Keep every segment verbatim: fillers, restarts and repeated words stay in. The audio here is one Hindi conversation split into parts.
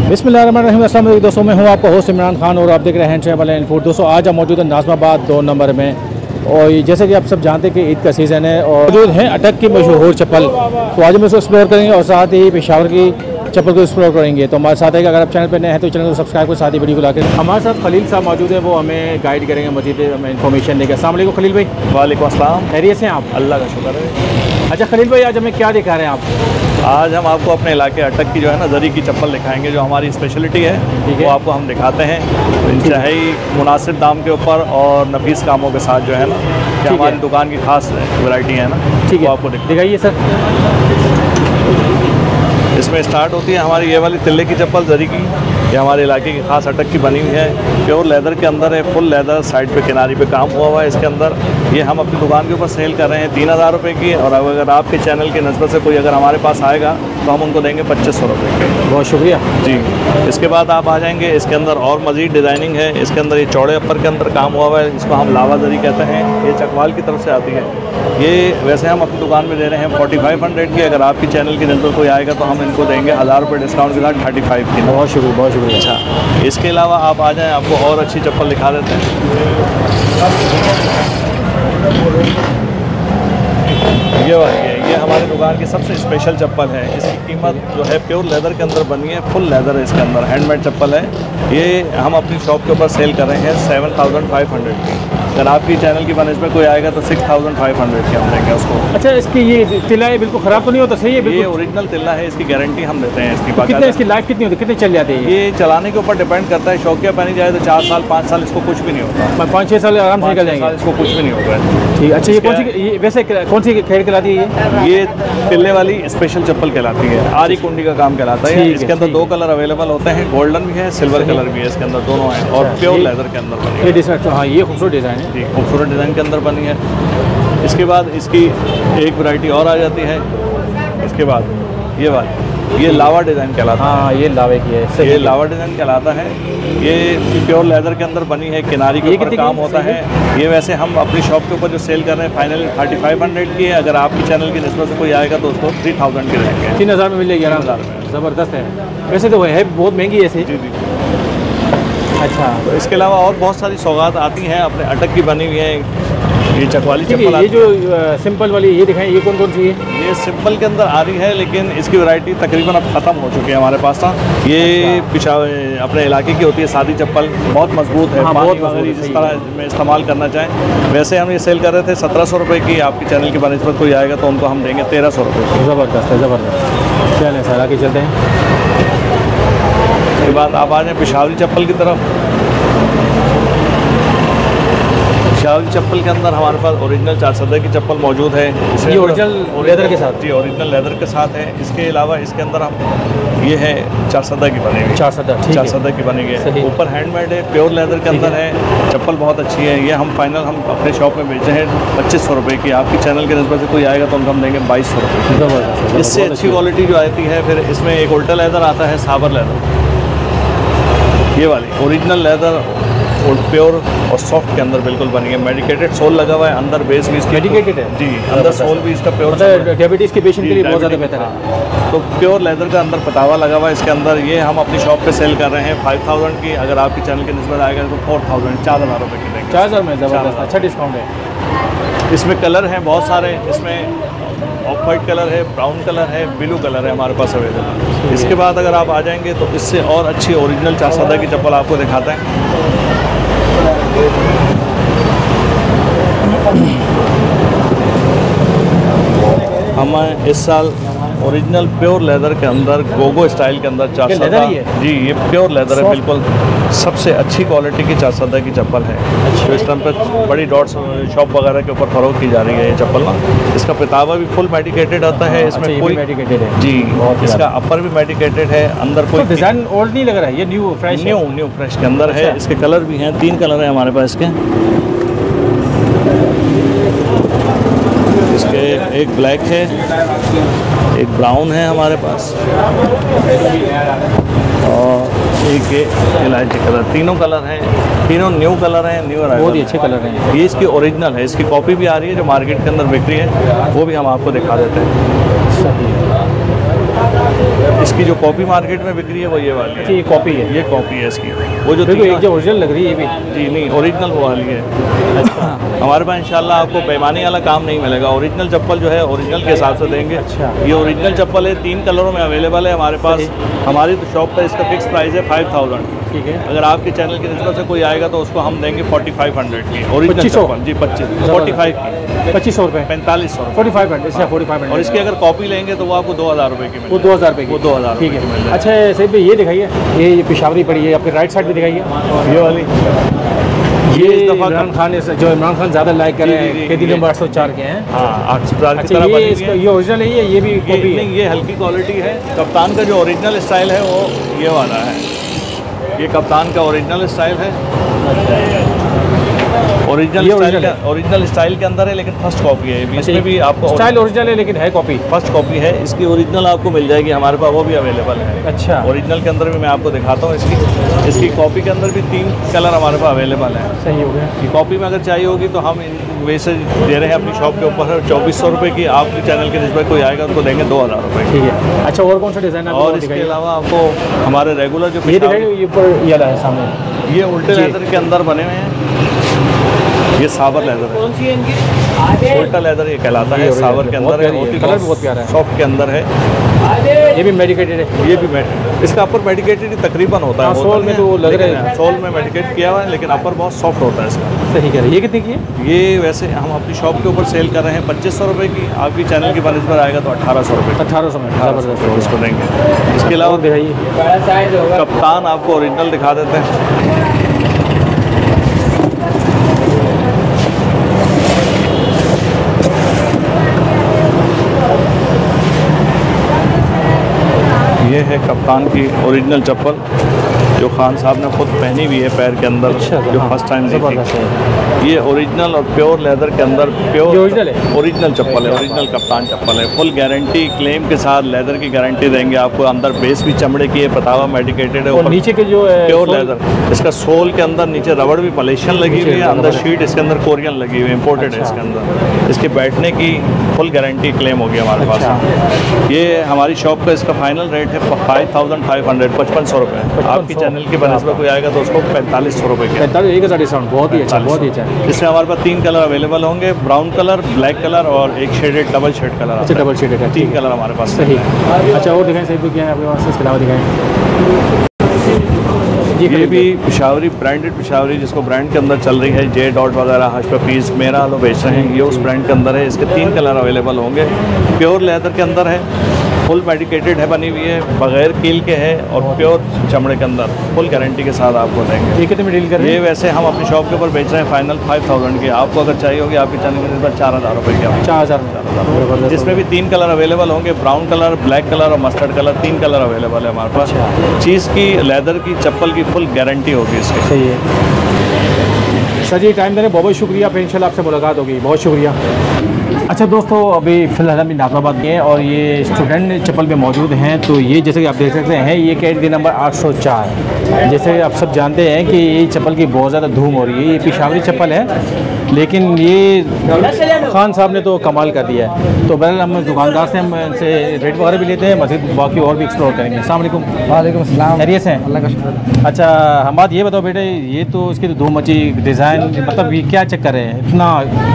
बिस्मिल्लाहिर्रहमानिर्रहीम। अस्सलाम वालेकुम दोस्तों, मैं हूं आपका होस्ट इमरान खान और आप देख रहे हैं ट्रैवल एंड फूड। दोस्तों आज हम मौजूद हैं नाज़िमाबाद दो नंबर में, और जैसे कि आप सब जानते हैं कि ईद का सीज़न है और मौजूद हैं अटक की मशहूर चप्पल। तो आज हम इसको एक्सप्लोर करेंगे और साथ ही पेशावर की चप्पल को एक्सप्लोर करेंगे। तो हमारे साथ है कि अगर आप चैनल पर नए हैं तो चैनल को सब्सक्राइब कर साथ ही वीडियो को लाकर हमारे साथ खलील साहब मौजूद है, वो हमें गाइड करेंगे, मज़ीद हमें इन्फॉर्मेशन देंगे। अस्सलाम वालेकुम खलील भाई। वालेकुम अस्सलाम। खैरियत से हैं आप? अल्लाह का शुक्र है। अच्छा खलील भाई, आज हमें क्या दिखा रहे हैं आप? आज हम आपको अपने इलाके अटक की जो है ना जरी की चप्पल दिखाएंगे, जो हमारी स्पेशलिटी है, है। वो आपको हम दिखाते हैं इंतहाई मुनासिब दाम के ऊपर और नफीस कामों के साथ जो है ना, कि हमारी दुकान की खास वैरायटी है ना, ठीक है, वो आपको दिखाइए सर। इसमें स्टार्ट होती है हमारी ये वाली तिल्ले की चप्पल जरी की। ये हमारे इलाके की खास अटक की बनी हुई है, प्योर लेदर के अंदर है, फुल लेदर, साइड पे किनारी पे काम हुआ हुआ है इसके अंदर। ये हम अपनी दुकान के ऊपर सेल कर रहे हैं तीन हज़ार रुपये की, और अगर आपके चैनल की नस्बत से कोई अगर हमारे पास आएगा तो हम उनको देंगे पच्चीस सौ रुपये के। बहुत शुक्रिया जी। इसके बाद आप आ जाएंगे, इसके अंदर और मज़ीद डिज़ाइनिंग है। इसके अंदर ये चौड़े अपर के अंदर काम हुआ हुआ है, इसको हम लावा जरी कहते हैं। ये चकवाल की तरफ से आती है। ये वैसे हम अपनी दुकान में दे रहे हैं फोर्टी फाइव हंड्रेड की, अगर आपकी चैनल की नस्बत कोई आएगा तो हम इनको देंगे हज़ार रुपये डिस्काउंट के साथ थर्टी फाइव की। बहुत शुक्रिया, बहुत शुक्रिया। अच्छा, इसके अलावा आप आ जाएं, आपको और अच्छी चप्पल दिखा देते हैं। ये वाली है, ये हमारी दुकान की सबसे स्पेशल चप्पल है। इसकी कीमत जो है प्योर लेदर के अंदर बनी है, फुल लेदर है इसके अंदर, हैंडमेड चप्पल है। ये हम अपनी शॉप के ऊपर सेल कर रहे हैं सेवन थाउजेंड फाइव हंड्रेड की। अगर आपकी चैनल की बनस्बत में कोई आएगा तो सिक्स थाउजेंड फाइव हंड्रेड के हम देंगे उसको। अच्छा, इसकी ये तिल्ला है, बिल्कुल ख़राब तो नहीं होता? सही है, ये ओरिजिनल तिल्ला है, इसकी गारंटी हम देते हैं इसकी। तो कितने इसकी लाइफ कितनी होती है, कितने चल जाते हैं? ये चलाने के ऊपर डिपेंड करता है, शौकिया पहनी जाए तो चार साल पाँच साल इसको कुछ भी नहीं होता। पाँच छः साल आराम से निकल जाएंगे, इसको कुछ भी नहीं होगा। ठीक। अच्छा, ये कौन सी, ये वैसे कौन सी खैर कहलाती है? ये तिल्ले वाली स्पेशल चप्पल कहलाती है, आरी कुंडी का काम कहलाता है। इसके अंदर दो कलर अवेलेबल होते हैं, गोल्डन भी है, सिल्वर कलर भी है, इसके अंदर दोनों हैं, और प्योर लेदर के अंदर बनी है। ये डिज़ाइन, हाँ ये खूबसूरत डिज़ाइन है जी, खूबसूरत डिज़ाइन के अंदर बनी है। इसके बाद इसकी एक वैरायटी और आ जाती है। इसके बाद ये वाली, ये लावा डिज़ाइन कहलाता है। हाँ, ये लावे की है, ये लावा डिज़ाइन कहलाता है। ये प्योर लेदर के अंदर बनी है, किनारी के ऊपर काम होता है। ये वैसे हम अपनी शॉप के ऊपर जो सेल कर रहे हैं फाइनली थर्टी फाइव हंड्रेड की है। अगर आपकी चैनल की नस्बत से कोई आएगा तो उसको थ्री थाउजेंड की रहेंगे। तीन हज़ार में मिल जाएगी आराम से, ज़बरदस्त है। वैसे तो है बहुत महंगी ऐसे। जी जी। अच्छा, तो इसके अलावा और बहुत सारी सौगात आती हैं अपने अटक की बनी हुई है। ये चकवाली चप्पल, ये जो सिंपल वाली ये दिखाएं, ये कौन कौन सी है? ये सिंपल के अंदर आ रही है, लेकिन इसकी वैरायटी तकरीबन अब ख़त्म हो चुकी है हमारे पास ना। ये पिछा अपने इलाके की होती है सादी चप्पल, बहुत मजबूत है। हाँ, पानी बहुत वगैरह मजबूत जिस है, तरह में इस्तेमाल करना चाहें। वैसे हम ये सेल कर रहे थे सत्रह सौ रुपये की, आपकी चैनल की बनस्बत कोई आएगा तो उनको हम देंगे तेरह सौ रुपये की। ज़बरदस्त है, ज़बरदस्त। चलें सर, आगे चलते हैं। उसके बाद आप आ जाएँ पिशावरी चप्पल की तरफ। पिशावरी चप्पल के अंदर हमारे पास ओरिजिनल चार सदे की चप्पल मौजूद है। ये ओरिजिनल लेदर के साथ? जी, ओरिजिनल लेदर के साथ है। इसके अलावा इसके अंदर हम ये है चार सदा की बनी हुई, चार सदा चार सदा की बनी हुई है, ऊपर हैंडमेड है, प्योर लेदर के अंदर है। चप्पल बहुत अच्छी है। ये हम फाइनल हम अपने शॉप में बेचे हैं पच्चीस सौ रुपये की। आपकी चैनल के नस्बत से कोई आएगा तो उनको हम देंगे बाईस सौ रुपये। इससे अच्छी क्वालिटी जो आती है, फिर इसमें एक उल्टा लेदर आता है, साबर लेदर। ये वाली ओरिजिनल लेदर और प्योर और सॉफ्ट के अंदर बिल्कुल बनी है। मेडिकेटेड सोल लगा हुआ है, अंदर बेस भी इसकी मेडिकेटेड है जी, अंदर सोल भी इसका प्योर, डायबिटीज़ के पेशेंट के लिए बहुत ज़्यादा बेहतर है। तो प्योर लेदर का अंदर पतावा लगा हुआ है इसके अंदर। ये हम अपनी शॉप पे सेल कर रहे हैं फाइव थाउजेंड की। अगर आपकी चैनल के नस्बत आएगा तो फोर थाउजेंड, चार हज़ार रुपये की देंगे। चार हज़ार में ज़बरदस्त, अच्छा डिस्काउंट है। इसमें कलर हैं बहुत सारे, इसमें ऑफ वाइट कलर है, ब्राउन कलर है, ब्लू कलर है हमारे पास अवेलेबल। इसके बाद अगर आप आ जाएंगे तो इससे और अच्छी ओरिजिनल चार सदा की चप्पल आपको दिखाते हैं। हम इस साल ओरिजिनल प्योर लेदर के अंदर गोगो स्टाइल के अंदर चार सदा, जी ये प्योर लेदर है, बिल्कुल सबसे अच्छी क्वालिटी की चार सदा की चप्पल है। तो इस टाइम पर बड़ी डॉट्स शॉप वगैरह के ऊपर फरोख्त की जा रही है ये चप्पल ना। इसका पितावा भी फुल मेडिकेटेड आता है, इसमें अच्छा, कोई मेडिकेटेड है जी, इसका अपर भी मेडिकेटेड है, अंदर कोई डिज़ाइन ओल्ड नहीं लग रहा है, ये new fresh new new fresh के अंदर है। इसके कलर भी हैं, तीन कलर हैं हमारे पास इसके। इसके एक ब्लैक है, एक ब्राउन है हमारे पास, और एक इलायची कलर। तीनों कलर हैं, तीनों न्यू कलर हैं, न्यू बहुत ही अच्छे कलर हैं। ये इसकी ओरिजिनल है, इसकी कॉपी भी आ रही है जो मार्केट के अंदर बिक रही है, वो भी हम आपको दिखा देते हैं। इसकी जो कॉपी मार्केट में बिक्री है वो ये वाली है। ये कॉपी है, ये कॉपी है इसकी। वो जो देखो एक जो ओरिजिनल लग रही है ये भी। जी नहीं, ओरिजिनल वो वाली है। हमारे पास इंशाल्लाह आपको बेईमानी वाला काम नहीं मिलेगा। ओरिजिनल चप्पल जो है ओरिजिनल के हिसाब से देंगे। अच्छा। ये ओरिजिनल चप्पल है, तीन कलरों में अवेलेबल है हमारे पास। हमारी तो शॉप पर इसका फिक्स प्राइस है फाइव थाउजेंड। ठीक है। अगर आपके चैनल की निस्बत से कोई आएगा तो उसको हम देंगे फोर्टी फाइव हंड्रेड की ओरिजिनल चप्पल। जी पच्चीस फोर्टी फाइव की पच्चीस सौ रुपये पैंतालीस सौ forty five hundred forty five hundred. और इसकी अगर कॉपी लेंगे तो वो आपको दो हज़ार रुपये की वो दो हज़ार रुपये की। वो दो हज़ार ठीक है। अच्छा सही भाई ये दिखाइए, ये ये पिशावरी पड़ी है, आपके राइट साइड भी दिखाइए ये वाली। ये इस दफ़ा इमरान खान ने जो इमरान खान ज़्यादा लाइक कर रहे हैं, कैदी नंबर आठ सौ चार के हैं। हाँ आठ सौ चार की अच्छा, तरह ये बनी हुई इसका है। ये ओरिजिनल है, ये ये भी कॉपी है। नहीं ये हल्की क्वालिटी है। कप्तान का जो ओरिजिनल स्टाइल है वो ये वाला है। ये कप्तान का ओरिजिनल स्टाइल है। ओरिजिनल स्टाइल का ओरिजिनल स्टाइल के अंदर है, लेकिन फर्स्ट कॉपी है। इसमें भी आपको स्टाइल ओरिजिनल है लेकिन है कॉपी। फर्स्ट कॉपी है। इसकी ओरिजिनल आपको मिल जाएगी हमारे पास, वो भी अवेलेबल है। अच्छा। ओरिजिनल के अंदर भी मैं आपको दिखाता हूँ। इसकी इसकी कॉपी के अंदर भी तीन कलर हमारे पास अवेलेबल है। सही हो गया। ये कॉपी में अगर चाहिए होगी तो हम इन वैसे दे रहे हैं अपनी शॉप के ऊपर चौबीस सौ रुपये की। आपके चैनल के निस्बत कोई आएगा उनको देंगे दो हज़ार रुपये। ठीक है। अच्छा और कौन सा डिज़ाइन है? और इसके अलावा आपको हमारे रेगुलर जो ये दिखाइए, ये ऊपर ये वाला है सामने, ये उल्टे लेदर के अंदर बने हुए हैं। ये सावर लेदर है। कौन सी है इनकी? उल्टा लेदर ये कहलाता है। सावर के अंदर है, कलर भी बहुत प्यारा है, सॉफ्ट के अंदर है। ये भी मेडिकेटेड है। ये भी मेड इसका अपर मेडिकेटेड तकरीबन होता है। सोल में तो लग रहा है, सोल में मेडिकेट किया हुआ है, लेकिन अपर बहुत सॉफ्ट होता है इसका। सही कह रहे हैं। ये कितने की है? ये वैसे हम अपनी शॉप के ऊपर सेल कर रहे हैं पच्चीस सौ रुपये की। आपकी चैनल की बनस्बत पर आएगा तो अठारह सौ रुपये अठारह सौ में ज़बरदस्त इसको देंगे। इसके अलावा दिखाइए, बड़ा साइज होगा। कप्तान आपको ओरिजिनल दिखा देते हैं। ये है कप्तान की ओरिजिनल चप्पल जो खान साहब ने खुद पहनी हुई है पैर के अंदर। अच्छा, जो हाँ, फर्स्ट टाइम ज़बरदस्त देखी। ये ओरिजिनल और प्योर लेदर के अंदर प्योर ओरिजिनल है, ओरिजिनल चप्पल है। ओरिजिनल कप्तान चप्पल है। फुल गारंटी क्लेम के साथ लेदर की गारंटी देंगे आपको। अंदर बेस भी चमड़े की है, पतावा मेडिकेटेड है। और नीचे के जो है प्योर लेदर। इसका सोल के अंदर नीचे रबड़ भी पॉलिशन लगी हुई है, अंदर शीट इसके अंदर कोरियन लगी हुई है, इम्पोर्टेड है इसके अंदर। इसके बैठने की फुल गारंटी क्लेम होगी हमारे पास। ये हमारी शॉप का इसका फाइनल रेट है फाइव थाउजेंड फाइव हंड्रेड पचपन सौ रुपये। आपकी चैनल की बनस्बत कोई आएगा तो उसको पैंतालीस सौ रुपये के पैंतालीस एक हज़ार डिस्काउंट। बहुत ही अच्छा, बहुत ही अच्छा। इसमें हमारे पास तीन कलर अवेलेबल होंगे, ब्राउन कलर, ब्लैक कलर और एक शेडेड डबल शेड कलर। अच्छा डबल शेड है, तीन कलर हमारे पास। सही। अच्छा और दिखाएं सही क्या है आपके पास, इसके अलावा दिखाएं। ये भी पिशावरी ब्रांडेड पिशावरी जिसको ब्रांड के अंदर चल रही है, जे डॉट वगैरह हज पे पीस मेरा लो बेच रहे हैं, ये उस ब्रांड के अंदर है। इसके तीन कलर अवेलेबल होंगे। प्योर लेदर के अंदर है, फुल मेडिकेटेड है, बनी हुई है, बगैर कील के है और प्योर चमड़े के अंदर फुल गारंटी के साथ आपको देंगे। ये कितने में डील कर रहे हैं? ये वैसे हम अपनी शॉप के ऊपर बेच रहे हैं फाइनल फाइव थाउजेंड की। आपको अगर चाहिए होगी आपकी चैनल के निस्बत चार हज़ार रुपये की। चार हज़ार जिसमें भी तीन कलर अवेलेबल होंगे, ब्राउन कलर, ब्लैक कलर और मस्टर्ड कलर। तीन कलर अवेलेबल है हमारे पास। चीज़ की लेदर की चप्पल की फुल गारंटी होगी इसकी। सही है सर जी, टाइम देने बहुत बहुत शुक्रिया। फिर इंशाल्लाह आपसे मुलाकात होगी, बहुत शुक्रिया। अच्छा दोस्तों, अभी फ़िलहाल हम नाज़िमाबाद में हैं और ये स्टूडेंट चप्पल में मौजूद हैं। तो ये जैसे कि आप देख सकते हैं, ये कैटेगरी नंबर आठ सौ चार। जैसे आप सब जानते हैं कि ये चप्पल की बहुत ज़्यादा धूम हो रही है। ये पिशावरी चप्पल है, लेकिन ये खान साहब ने तो कमाल कर दिया है। तो बहरहाल हम दुकानदार से हम इनसे रेट वगैरह भी लेते हैं, मज़ीद बाकी और भी एक्सप्लोर करेंगे। अस्सलाम वालेकुम। वालेकुम अस्सलाम। खैरियत से हैं? अल्लाह का शुक्र। अच्छा हम बात ये बताओ बेटे, ये तो इसकी तो धूम मची, डिज़ाइन मतलब ये क्या चक्कर है इतना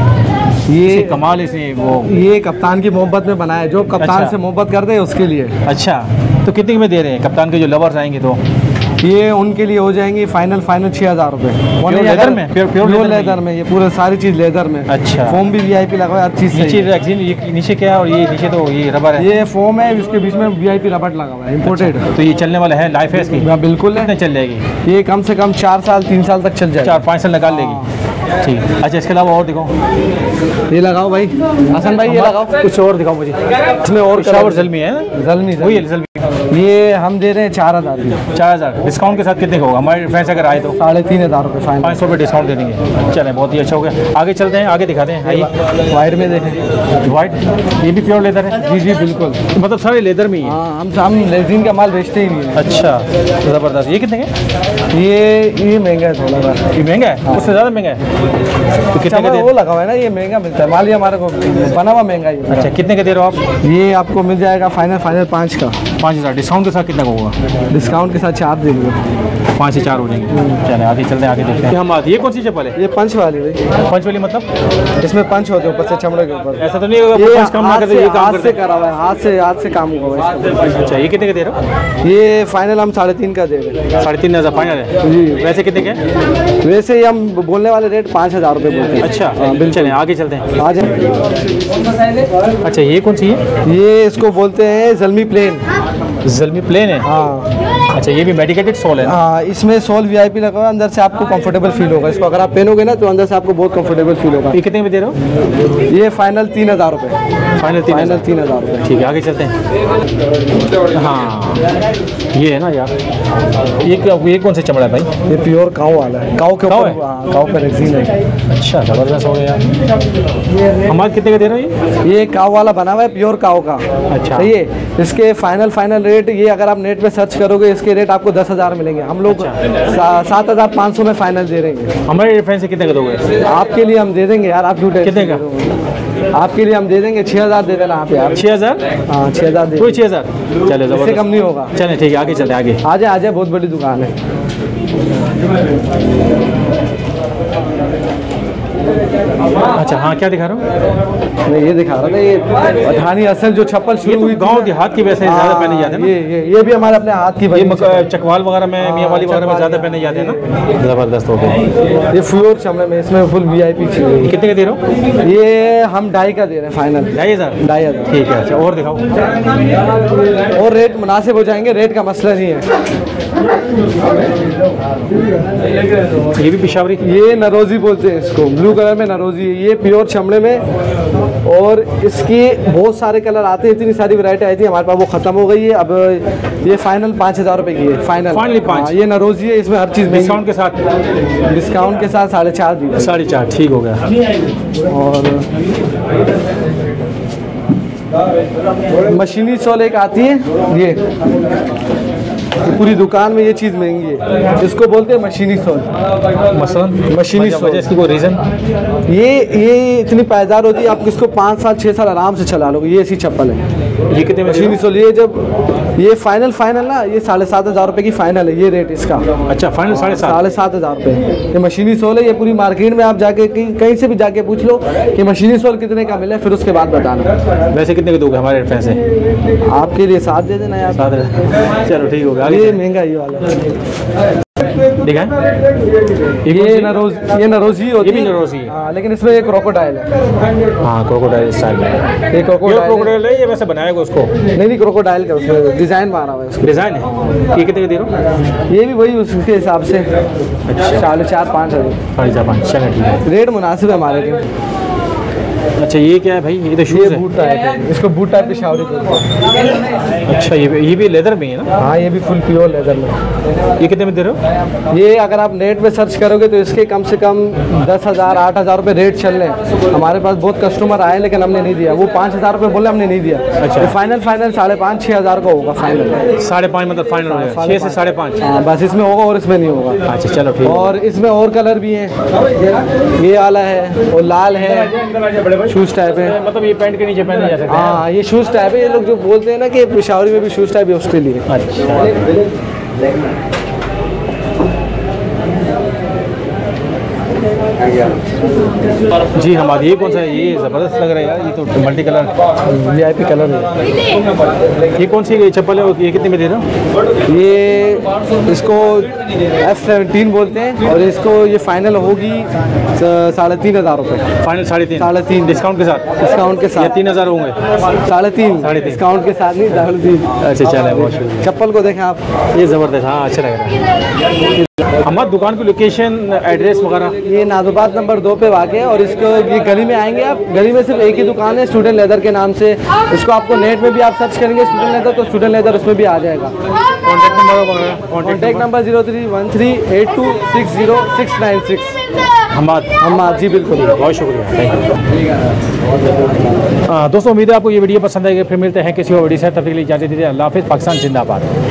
ये कमाल इसे वो ये कप्तान की मोहब्बत में बना है, जो कप्तान अच्छा। से मोहब्बत करते हैं उसके लिए। अच्छा, तो कितने में दे रहे हैं कप्तान के जो लवर्स आएंगे? तो ये उनके लिए हो जाएंगी फाइनल फाइनल छः हज़ार रुपये लेदर में, प्योर प्योर लेदर लेदर में। ये पूरे सारी चीज़ लेदर में। अच्छा। फोम भी वीआईपी लगा हुआ है, हर चीज़ से। नीचे रैक्सीन, ये नीचे क्या है और ये नीचे तो ये रबर है। ये फोम है, इसके बीच में वीआईपी रबर लगा हुआ है, इम्पोर्टेड। तो ये चलने वाला है, लाइफ है इसकी? हाँ बिल्कुल है। कितने चल जाएगी? ये कम से कम चार साल तीन साल तक चल जाएगा। चार पाँच साल निकाल लेगी। ठीक। अच्छा इसके अलावा और दिखाओ, ये लगाओ भाई हसन भाई, ये लगाओ। कुछ और दिखाओ मुझे। इसमें और शावर जलमी है ना? जलमी वही है जलमी। ये हम दे रहे हैं चार हज़ार की। चार हज़ार डिस्काउंट के साथ कितने का होगा? हमारे फ्रेंड्स अगर आए तो साढ़े तीन हज़ार रुपये फाइनल। पाँच सौ रुपये डिस्काउंट दे देंगे। चलें, बहुत ही अच्छा हो गया। आगे चलते हैं, आगे दिखाते हैं। आइए। वाइट में देखें, वाइट, ये भी प्योर लेदर है? जी जी बिल्कुल। मतलब सारे लेदर में ही है? हाँ, हम हम लेजिन का माल बेचते ही नहीं है। अच्छा ज़बरदस्त। ये कितने का? ये ये महंगा है थोड़ा सा। ये महंगा है? उससे ज़्यादा महंगा है? तो कितने का चमड़ा दे वो लगा हुआ है ना, ये महंगा मिलता है माल, ये हमारे को बना हुआ महंगा ही। अच्छा कितने का दे रहे हो आप? ये आपको मिल जाएगा फाइनल फाइनल पाँच का। पाँच हज़ार डिस्काउंट के साथ कितना का होगा? डिस्काउंट के साथ चार दे देंगे, पाँच से चार हो जाएंगे। चले आगे चलते हैं, आगे देखते हैं। हम ये कौन सी चप्पल है? ये पंच वाली भाई। पंच वाली मतलब इसमें पंच होते हैं ऊपर से चमड़े के ऊपर। ऐसा तो नहीं होगा ये पंच काम ना हाथ करते, से ये काम हाथ करते से करा हुआ है, हाथ से हाथ से काम हुआ है। अच्छा ये कितने का दे रहे हो? ये फाइनल हम साढ़े तीन का दे रहे हैं। साढ़े तीन हज़ार फाइनल है जी। वैसे कितने के? वैसे ही हम बोलने वाले रेट पाँच हज़ार रुपये बोलते हैं। अच्छा बिल्कुल। चलें आगे चलते हैं। आ जाए। अच्छा ये कौन सी है? ये इसको बोलते हैं जल्मी प्लेन। जल्मी प्लेन है। हाँ अच्छा ये भी मेडिकेटेड सोल है ना? हाँ, इसमें सोल वीआईपी लगा हुआ है, अंदर से आपको कंफर्टेबल फील होगा। इसको अगर आप पहनोगे ना तो अंदर से आपको बहुत कंफर्टेबल फील होगा। ये कितने में दे रहे हो? ये फाइनल तीन हज़ार रुपये। फाइनल तीन फाइनल हज़ार तीन हज़ार रुपये। ठीक है आगे चलते हैं। हाँ ये है ना यार, ये क्या ये कौन सा चमड़ा है भाई? ये प्योर काऊ वाला है, काऊ के काऊ ऊपर है? हाँ, काऊ का रेक्सीन है। अच्छा ज़बरदस्त हो गया यार। हमारे कितने का दे रहे हो ये? ये काऊ वाला बना हुआ है, प्योर काऊ का। अच्छा। सही है। इसके फाइनल फाइनल रेट ये अगर आप नेट पे सर्च करोगे इसके रेट आपको दस हज़ार मिलेंगे। हम लोग सा, सात हज़ार पाँच सौ में फाइनल दे रहे हैं। हमारे रेफरेंस से कितने का दोगे? आपके लिए हम दे देंगे यार, आप क्यों कितने का? आपके लिए हम दे देंगे छः हज़ार दे देना आप यार। छः हज़ार हाँ छः हज़ार दे। कोई छः हज़ार चले इससे ज़बरदस्त। कम नहीं होगा। चलें ठीक है आगे चलते हैं आगे। आ जाए आ जाए, बहुत बड़ी दुकान है। अच्छा हाँ क्या दिखा रहा हूँ? मैं ये दिखा रहा था, ये पठानी असल जो चप्पल ये शुरू तो हुई गाँव के हाथ की वैसे ज़्यादा पहने जाते हैं ना? ये ये ये भी हमारे अपने हाथ की ये बनी मक- चकवाल वगैरह में, मियाँवाली वगैरह में ज़्यादा पहने जाते हैं ना? ज़बरदस्त हो गया। ये फ्योर चमड़े में, इसमें फुल वीआईपी चाहिए। कितने का दे रहे हो? ये हम ढाई का दे रहे हैं फाइनल। ढाई हज़ार ढाई हज़ार ठीक है। अच्छा और दिखाओ। और रेट मुनासिब हो जाएंगे, रेट का मसला नहीं है। ये भी पिशावरी? ये नरोजी बोलते हैं इसको, ब्लू कलर में नरोजी है। ये प्योर चमड़े में, और इसकी बहुत सारे कलर आते हैं, इतनी सारी वैरायटी आई थी हमारे पास, वो ख़त्म हो गई है। अब ये फाइनल पाँच हज़ार रुपये की है फाइनल। Finally पाँच? हाँ, ये नरोजी है, इसमें हर चीज़ डिस्काउंट के साथ? डिस्काउंट के साथ साढ़े चार दी। साढ़े चार ठीक हो गया। और मशीनी सोल एक आती है, ये पूरी दुकान में ये चीज़ महंगी है, इसको बोलते हैं मशीनी सोल। मसलन मशीनी वजह- सोल। वजह इसकी कोई रीज़न? ये ये इतनी पायदार होती है, आप इसको पाँच साल छः साल आराम से चला लोगे। ये ऐसी चप्पल है ये कितने में? मशीनी सोल। ये जब ये फाइनल फाइनल ना, ये साढ़े सात हज़ार रुपये की फाइनल है, ये रेट इसका। अच्छा फाइनल साढ़े सात? साढ़े सात हज़ार रुपये ये मशीनी सोल है। ये पूरी मार्केट में आप जाके कहीं कहीं से भी जाके पूछ लो कि मशीनी सोल कितने का मिला है, फिर उसके बाद बताना। वैसे कितने के दोगे हमारे रेफरेंस से? आपके लिए साथ दे देना यार। सात हज़ार चलो ठीक हो गया ये आगे महंगा ये वाला दिखाएं। ये नरोज ये नरोजी होती ये भी है। नरोजी है। हाँ, लेकिन इसमें एक क्रोकोडाइल है। हाँ क्रोकोडाइल स्टाइल में। एक ये क्रोकोडाइल है। क्रोकोडाइल है, ये वैसे बनाएगा उसको? नहीं नहीं क्रोकोडाइल का उसमें डिज़ाइन मारा हुआ है उसको। डिज़ाइन है। ये कितने का दे रहे हो? ये भी वही उसके हिसाब से साढ़े चार पाँच हज़ार साढ़े चार पाँच चलो ठीक है। रेट मुनासिब है हमारे लिए। अच्छा ये क्या है भाई? ये तो ये शूज़ है। बूट टाइप है, इसको बूट टाइप की शावरी बोलते हैं। अच्छा ये भी ये भी लेदर में है ना? हाँ ये भी फुल प्योर लेदर में। ये कितने में दे रहे हो? ये अगर आप नेट पे सर्च करोगे तो इसके कम से कम दस हज़ार आठ हज़ार रुपये रेट चल रहे हैं। हमारे पास बहुत कस्टमर आए लेकिन हमने नहीं दिया। वो पाँच हज़ार रुपये बोले, हमने नहीं दिया। अच्छा। ये फाइनल फाइनल साढ़े पाँच छः हज़ार का होगा फाइनल। साढ़े पाँच मतलब फाइनल हो गया? छः से साढ़े पाँच? हाँ बस इसमें होगा और इसमें नहीं होगा। अच्छा चलो ठीक है। और इसमें और कलर भी हैं, ये वाला है और लाल है, शूज़ टाइप है। मतलब ये पैंट के नीचे पहने जा सकते हैं? हाँ ये शूज़ टाइप है। ये लोग जो बोलते हैं ना कि पिशावरी में भी शूज़ टाइप है, उसके लिए। अच्छा जी हमारे ये कौन सा है? ये ज़बरदस्त लग रहा है यार, ये तो multi colour V I P colour है। ये कौन सी चप्पल है? ये कितने में दे रहे हो? ये इसको एफ सेवनटीन बोलते हैं और इसको ये फाइनल होगी साढ़े तीन हज़ार रुपये। फाइनल साढ़े तीन? साढ़े तीन डिस्काउंट के साथ? डिस्काउंट के या साथ तीन हज़ार होंगे? साढ़े तीन साढ़े तीन। डिस्काउंट के साथ नहीं, साढ़े तीन। अच्छा चले बहुत शुक्रिया। चप्पल को देखें आप, ये ज़बरदस्त, हाँ अच्छा लग रहा है। हमारी दुकान की लोकेशन एड्रेस वगैरह? ये नादोबाद नंबर दो पे वाक़ है और इसको ये गली में आएंगे आप, गली में सिर्फ एक ही दुकान है स्टूडेंट लेदर के नाम से। इसको आपको नेट में भी आप सर्च करेंगे स्टूडेंट लेदर तो स्टूडेंट लेदर उसमें भी आ जाएगा। कॉन्टैक्ट नंबर वगैरह? Contact number zero three one three eight two six zero six nine six. Hamad Hamad ji बिल्कुल, बहुत शुक्रिया, थैंक यू। दोस्तों उम्मीद है आपको ये वीडियो पसंद आएगी। फिर मिलते हैं किसी और वीडियो से, तब तक के लिए इजाज़त दीजिए। अल्लाह हाफ़िज़। पाकिस्तान जिंदाबाद।